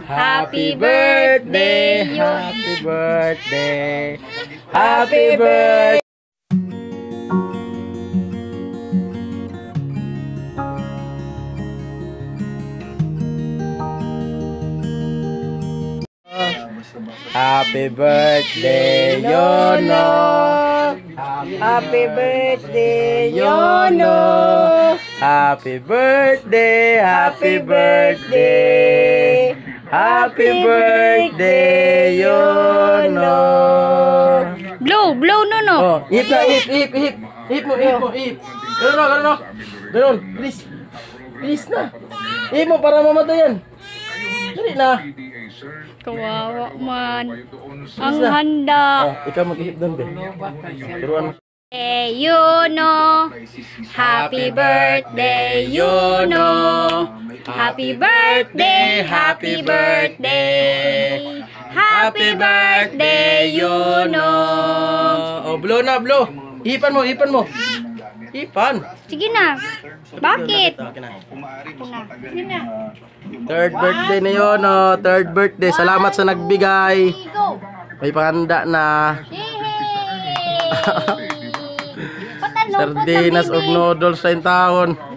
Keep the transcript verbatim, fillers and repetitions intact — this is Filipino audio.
Happy birthday, happy birthday, happy birthday. Happy birthday, Yono. Happy birthday, Yono. Happy birthday, happy birthday. Happy birthday, Yono. Blow, blow, no, no. Oh, hip na, hip, hip, hip. Hip mo, hip mo, hip. Ganun na, ganun na. Ganun, please. Please na. Hip mo para mamatay yan. Dali na. Kawawa man. Ang handa. Oh, ikaw mag-hip doon, be. Turuan mo. Hey, Yono. Happy birthday, Yono. Happy birthday, happy birthday. Happy birthday, Yono. Oh, blow na, blow. Hipan mo, hipan mo. Hipan. Sige na. Bakit? Okay na. Sige na. Third birthday na yun, oh. Third birthday. Salamat sa nagbigay. May panganda na. Patalo, Sardinas o noodles sa taon.